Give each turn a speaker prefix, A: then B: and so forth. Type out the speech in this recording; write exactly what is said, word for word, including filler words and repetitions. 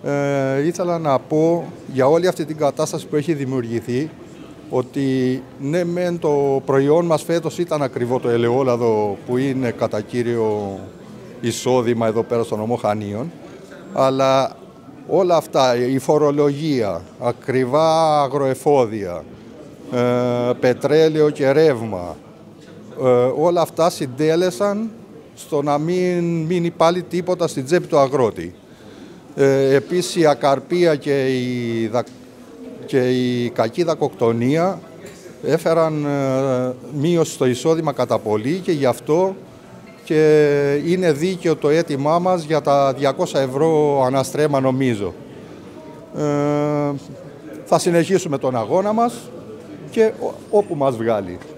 A: Ε, ήθελα να πω για όλη αυτή την κατάσταση που έχει δημιουργηθεί ότι ναι, μεν το προϊόν μας φέτος ήταν ακριβό, το ελαιόλαδο που είναι κατά κύριο εισόδημα εδώ πέρα στο νομό Χανίων, αλλά όλα αυτά, η φορολογία, ακριβά αγροεφόδια, ε, πετρέλαιο και ρεύμα, ε, όλα αυτά συντέλεσαν στο να μην μείνει πάλι τίποτα στην τσέπη του αγρότη. Ε, επίσης η ακαρπία και η, δα... και η κακή δακοκτονία έφεραν ε, μείωση στο εισόδημα κατά πολύ και γι' αυτό και είναι δίκαιο το αίτημά μας για τα διακόσια ευρώ αναστρέμμα νομίζω. Ε, θα συνεχίσουμε τον αγώνα μας και όπου μας βγάλει.